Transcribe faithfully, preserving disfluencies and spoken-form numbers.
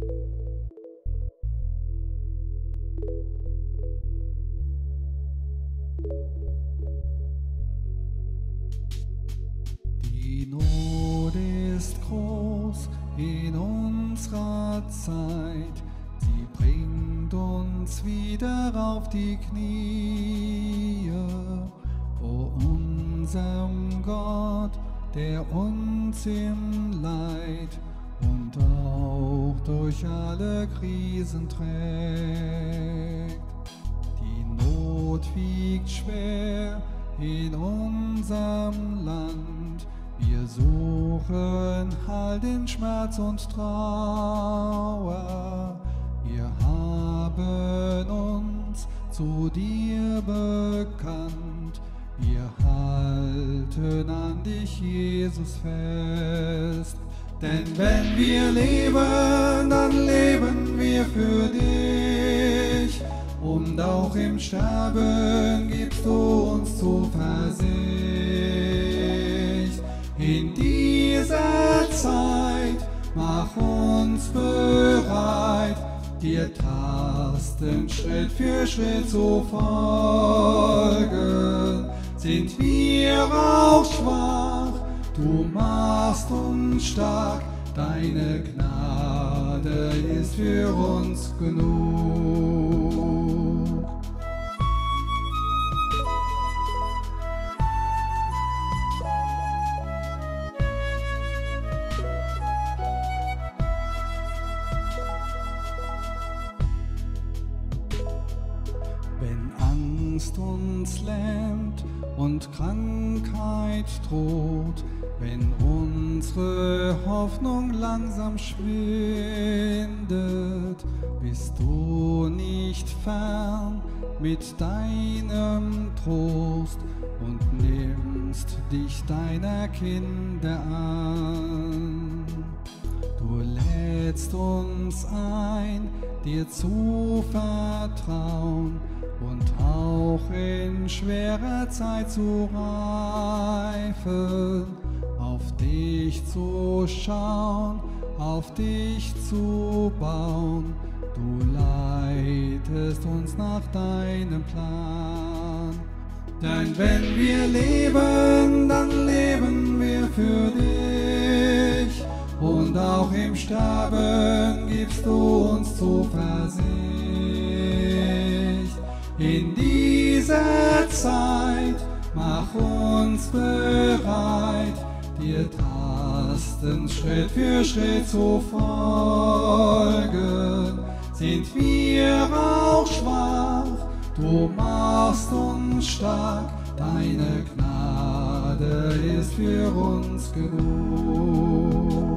Die Not ist groß in unserer Zeit, sie bringt uns wieder auf die Knie vor unserem Gott, der uns im Leid und auch durch alle Krisen trägt. Die Not wiegt schwer in unserem Land, wir suchen Halt in Schmerz und Trauer. Wir haben uns zu dir bekannt, wir halten an dich, Jesus, fest. Denn wenn wir leben, dann leben wir für dich. Und auch im Sterben gibst du uns Zuversicht. In dieser Zeit mach uns bereit, dir tastend Schritt für Schritt zu folgen. Sind wir auch schwach, du machst uns stark, deine Gnade ist für uns genug. Wenn Angst uns lähmt und Krankheit droht, wenn unsere Hoffnung langsam schwindet, bist du nicht fern mit deinem Trost und nimmst dich deiner Kinder an. Du lädst uns ein, dir zu vertrauen und auch in schwerer Zeit zu reifen, auf dich zu schauen, auf dich zu bauen. Du leitest uns nach deinem Plan. Denn wenn wir leben, dann leben wir für dich. Und auch im Sterben gibst du uns Zuversicht. In dieser Zeit mach uns bereit, dir tastend Schritt für Schritt zu folgen. Sind wir auch schwach, du machst uns stark, deine Gnade ist für uns genug.